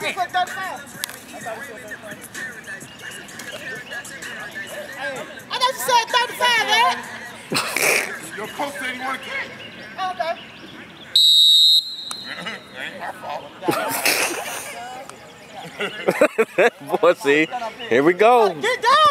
just said 35. I thought you said 35, man. Your coach said he want to kick. Oh, okay. Ain't my fault. Boy, see, here we go. Get down.